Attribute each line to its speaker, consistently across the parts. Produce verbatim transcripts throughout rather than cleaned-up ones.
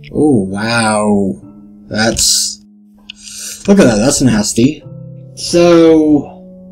Speaker 1: Oh, wow. That's... Look at that, that's nasty. So...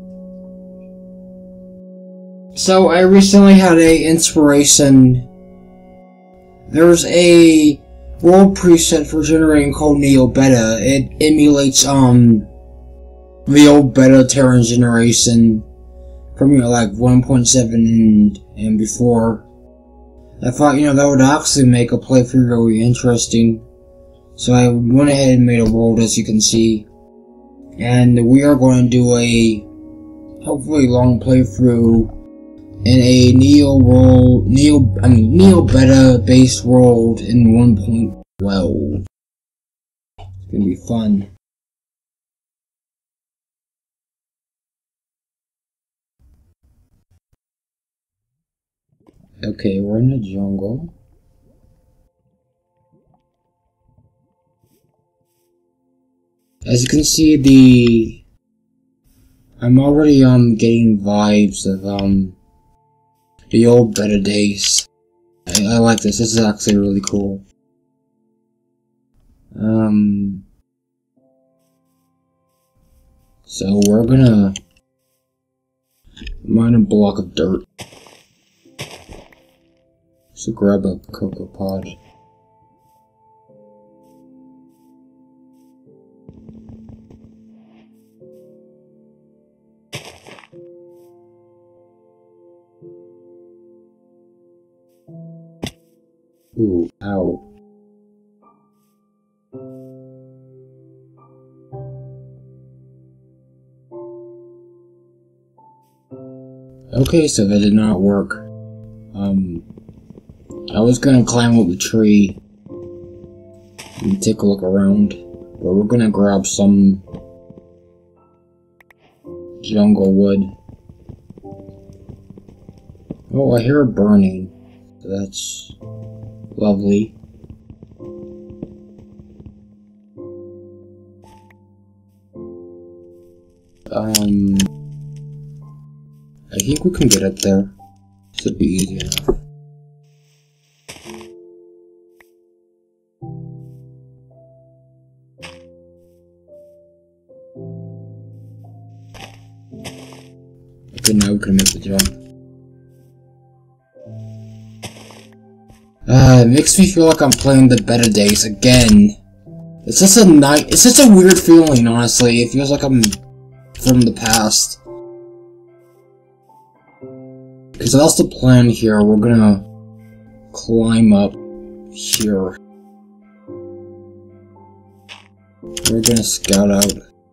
Speaker 1: So, I recently had a inspiration. There's a world preset for generating called Neo Beta. It emulates, um... the old Beta Terran generation from, you know, like one point seven and, and before. I thought, you know, that would actually make a playthrough really interesting. So I went ahead and made a world, as you can see. And we are going to do a hopefully long playthrough in a Neo world, Neo, I mean, Neo Beta based world in one point twelve. It's gonna be fun. Okay, we're in the jungle. As you can see, the I'm already um getting vibes of um the old Beta days. I, I like this. This is actually really cool. Um. So we're gonna mine a block of dirt. So grab a cocoa pod. Ooh, ow. Okay, so that did not work. Um, I was gonna climb up the tree and take a look around, but we're gonna grab some jungle wood. Oh, I hear it burning. That's lovely. Um, I think we can get up there. Should be easy enough. Okay, now we can make the jump. Uh, it makes me feel like I'm playing the Beta days again. It's just a night. It's just a weird feeling, honestly. It feels like I'm from the past. Okay, so that's the plan here. We're gonna climb up here. We're gonna scout out.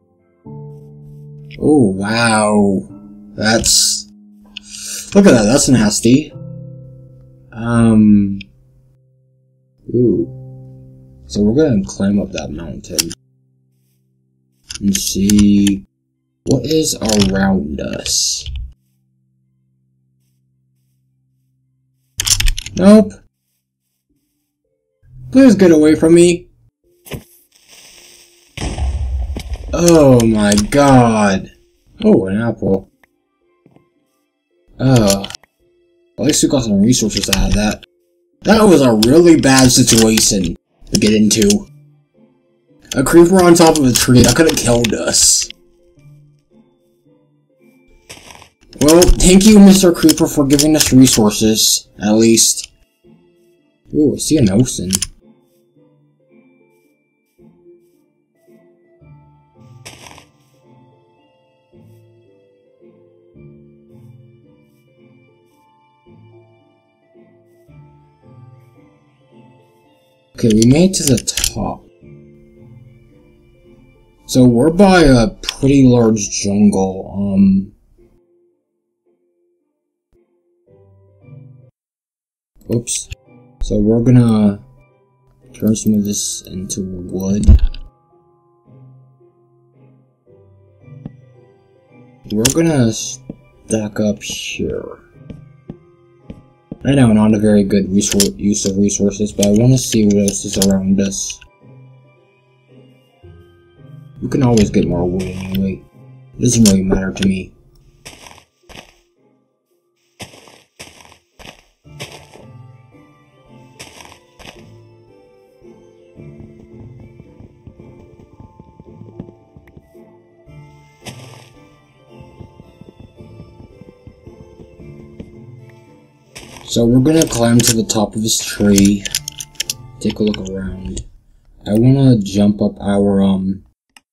Speaker 1: Oh, wow. That's... Look at that, that's nasty. Um... Ooh. So we're gonna climb up that mountain. And see what is around us. Nope. Please get away from me. Oh my god. Oh, an apple. Oh. At least we got some resources out of that. That was a really bad situation to get into. A creeper on top of a tree, that could have killed us. Well, thank you, Mister Creeper, for giving us resources, at least. Ooh, I see an ocean. Okay, we made it to the top. So we're by a pretty large jungle. Um. Oops. So we're gonna turn some of this into wood. We're gonna stack up here. I know, not a very good use of resources, but I want to see what else is around us. We can always get more wood anyway. It doesn't really matter to me. So we're gonna climb to the top of this tree, take a look around. I wanna jump up our um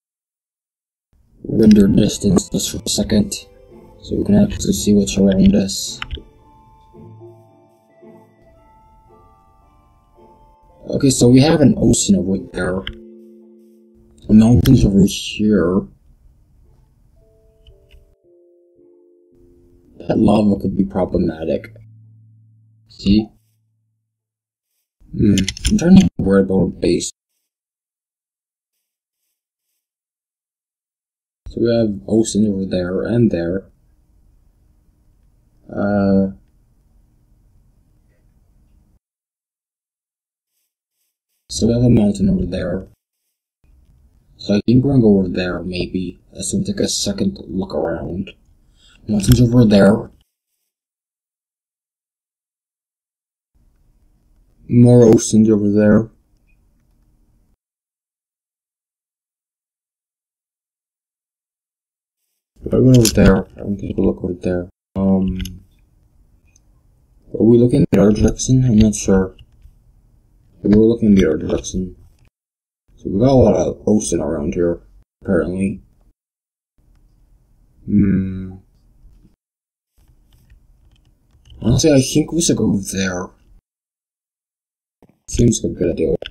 Speaker 1: render distance just for a second, so we can actually see what's around us. Okay, so we have an ocean over there. The mountains over here. That lava could be problematic. See? Hmm. I'm trying to worry about a base. So we have ocean over there and there. Uh. So we have a mountain over there. So I think we're gonna go over there, maybe. Let's take a second look around. Mountain's over there. More oceans over there. I went over there. I'm gonna take a look over there. Um, are we looking at our direction? I'm not sure. We're looking at our direction. So we got a lot of ocean around here, apparently. Hmm. Honestly, I think we should go over there. Seems like a good idea.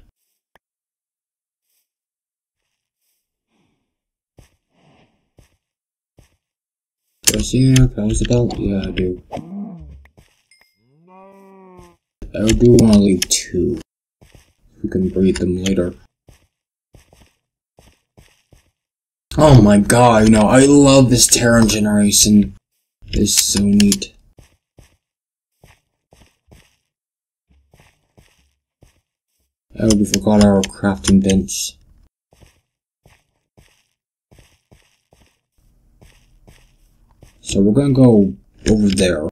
Speaker 1: Do I see any pounds about? Yeah, I do. I do want to leave two. We can breed them later. Oh my god, you know, I love this Terran generation. It's so neat. Oh, we forgot our crafting bench. So we're gonna go over there.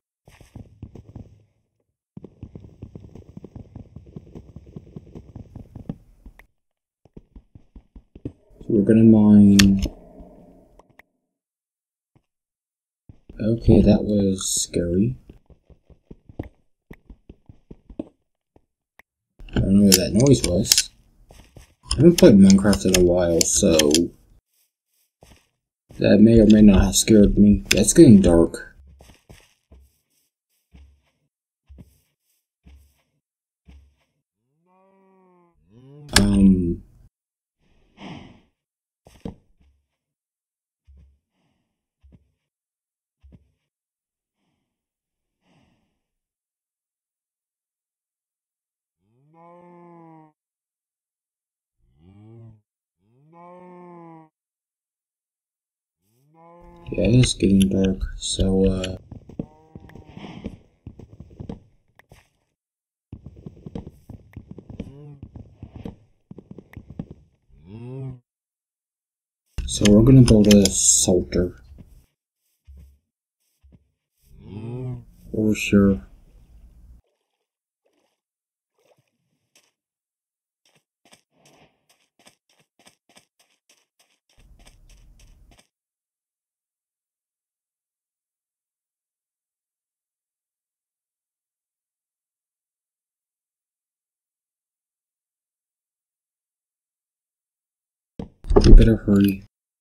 Speaker 1: So we're gonna mine. Okay, that was scary. I don't know what that noise was. I haven't played Minecraft in a while, so that may or may not have scared me. Yeah, it's getting dark. Um... Yeah, it is getting dark, so, uh... So we're gonna build a salter. For sure. We better hurry.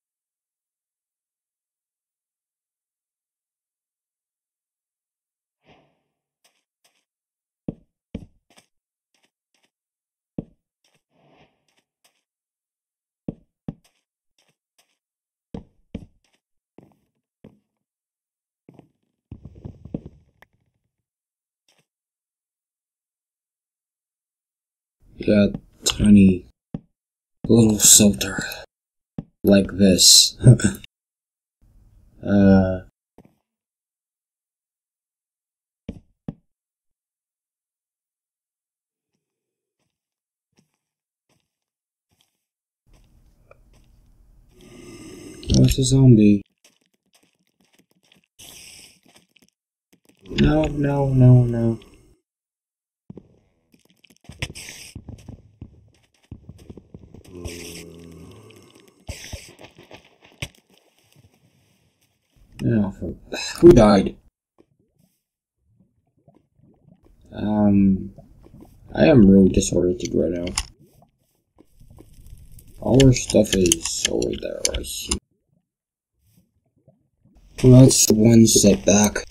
Speaker 1: Yeah, tiny little salter. Like this. uh... What's a zombie? No, no, no, no. No, for... Who died? I am really disoriented right now. All our stuff is over there, I see. Well, that's one setback.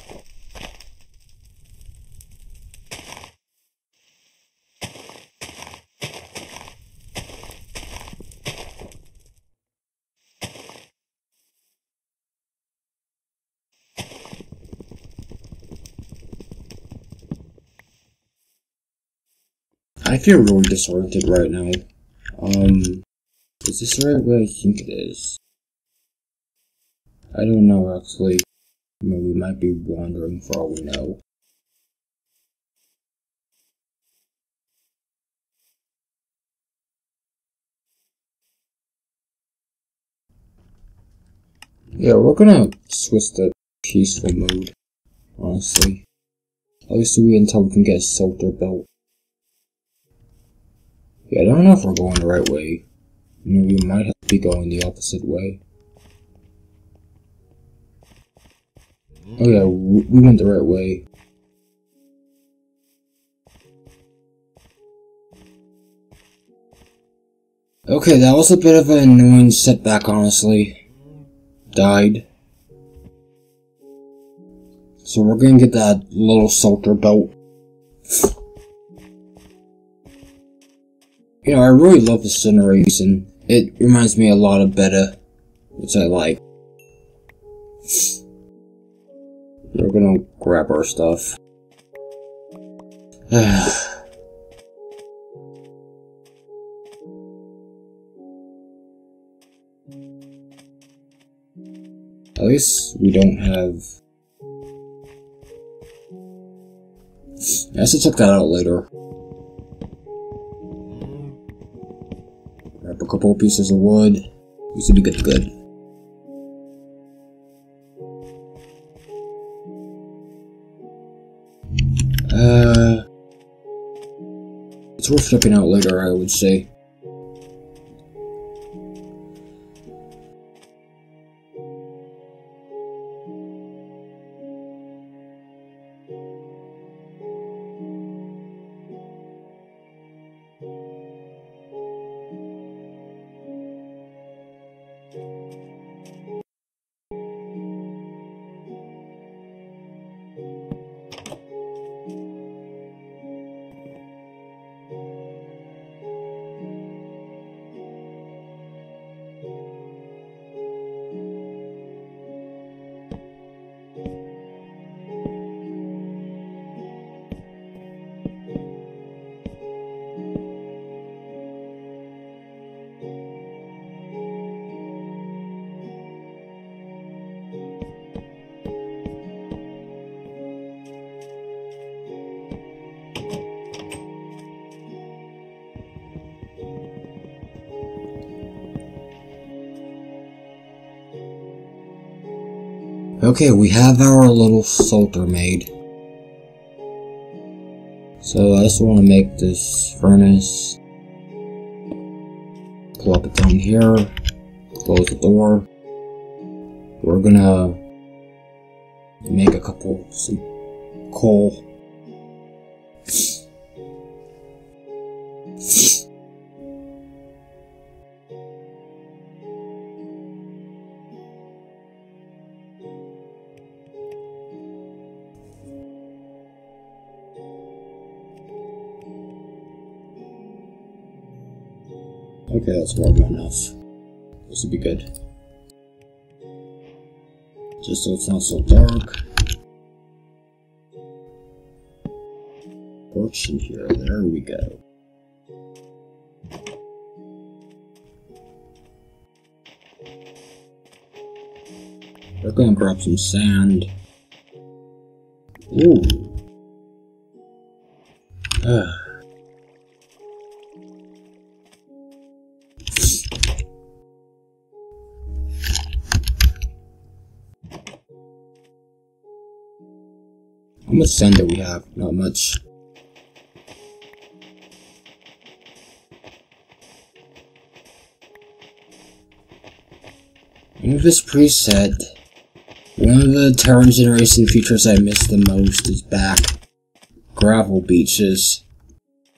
Speaker 1: I feel really disoriented right now. Um, is this the right way I think it is? I don't know, actually. I mean, we might be wandering for all we know. Yeah, we're gonna switch to peaceful mode, honestly. At least we until we can get a shelter built. Yeah, I don't know if we're going the right way. I mean, we might have to be going the opposite way. Oh yeah, we, we went the right way. Okay, that was a bit of an annoying setback, honestly. Died. So we're gonna get that little salter belt. You know, I really love the Cineration. It reminds me a lot of Beta, which I like. We're gonna grab our stuff. At least we don't have... I have to check that out later. Grab a couple pieces of wood. We should be good to good. Uh, it's worth checking out later, I would say. Okay, we have our little salter made. So I just want to make this furnace. Plug it down here. Close the door. We're gonna make a couple some coal. Okay, that's more than enough. This would be good. Just so it's not so dark. Torch in here, there we go. We're gonna grab some sand. Ooh. Ah. How much sand do we have? Not much. In this preset, one of the Terran Generation features I miss the most is back. Gravel beaches.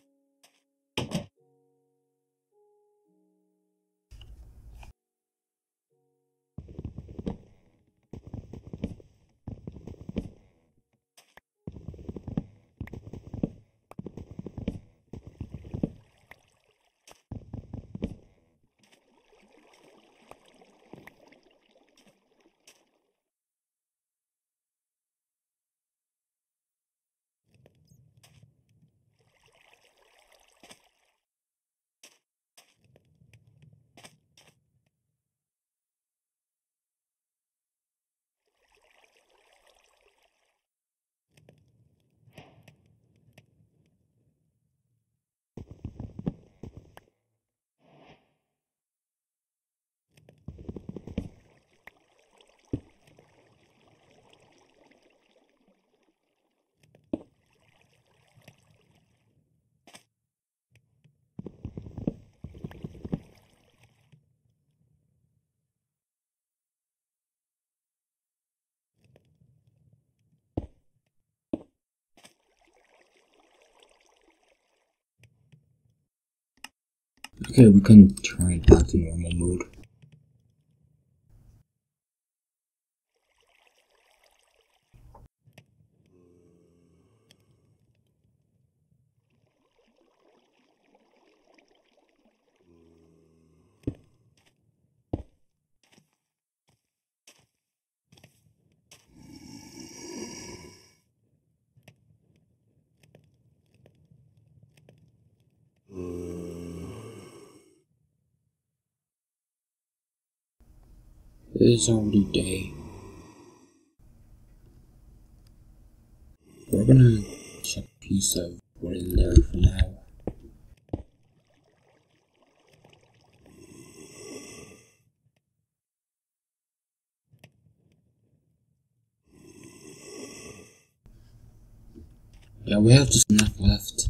Speaker 1: Okay, we can turn it back to normal mode. It is already day. We're gonna check a piece of wood in there for now. Yeah, we have just enough left.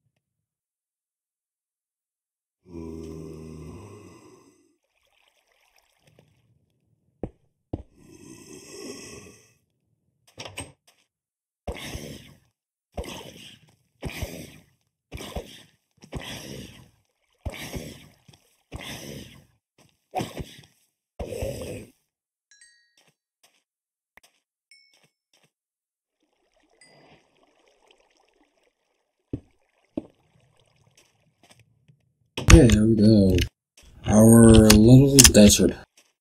Speaker 1: Yeah, there we go. Our little desert.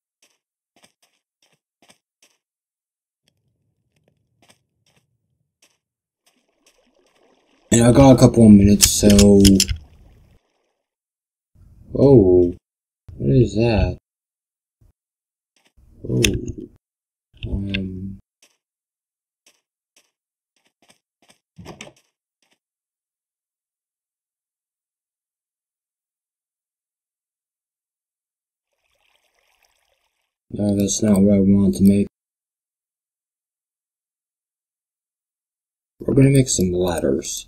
Speaker 1: And I got a couple of minutes, so... Oh, what is that? Oh, um... No, that's not what I wanted to make. We're gonna make some ladders.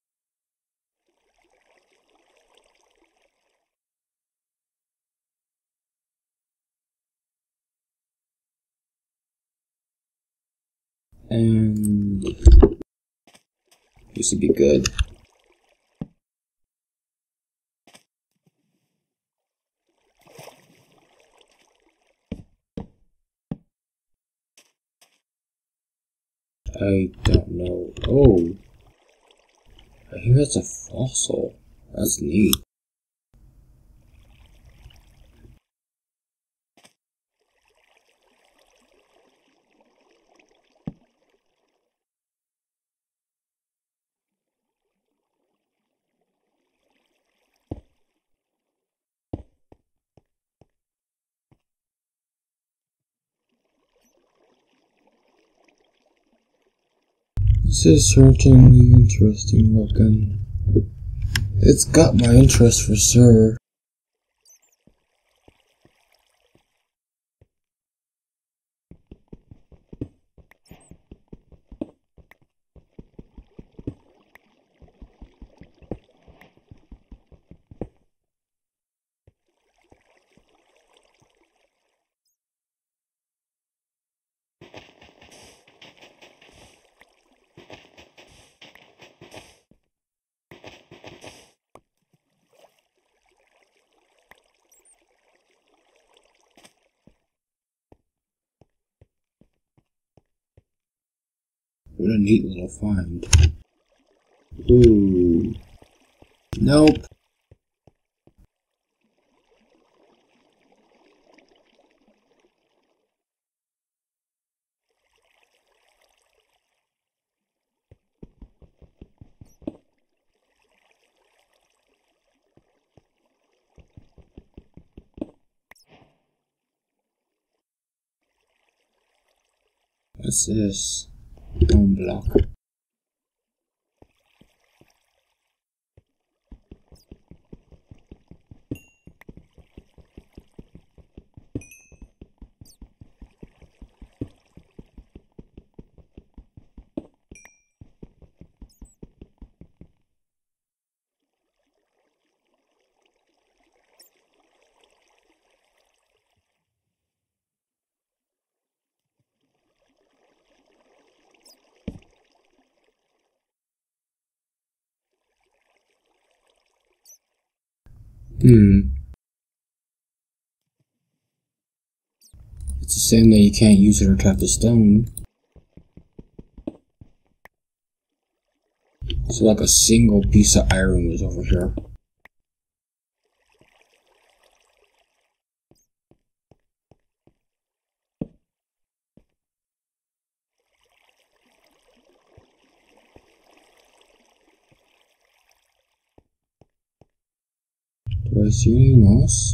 Speaker 1: And... this would be good. I don't know. Oh, I think that's a fossil. That's neat. This is certainly interesting looking. It's got my interest for sure. What a neat little find. Ooh. Nope. What's this? Bone block. Hmm. It's the same that you can't use it or tap the stone. So like a single piece of iron was over here. Do I see anything else?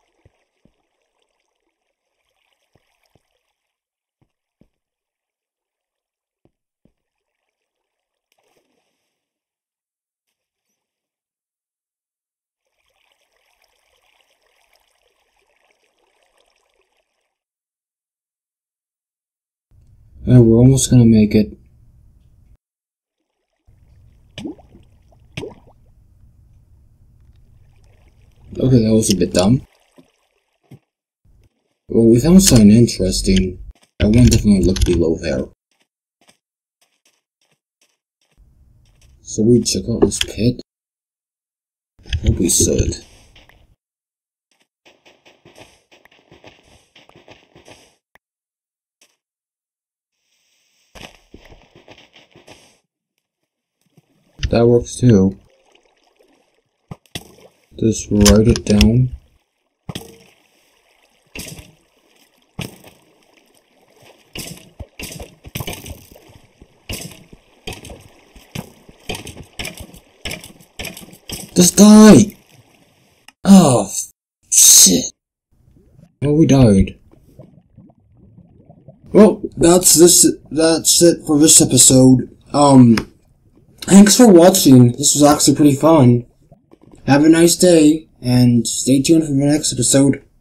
Speaker 1: Yeah, we're almost gonna make it. Okay, that was a bit dumb. Well, we found something interesting. I want to definitely look below there. So we check out this pit. Hope we should. That works too. Just write it down. Just die! Oh, shit. Oh, we died. Well, that's this. That's it for this episode. Um, thanks for watching. This was actually pretty fun. Have a nice day, and stay tuned for the next episode.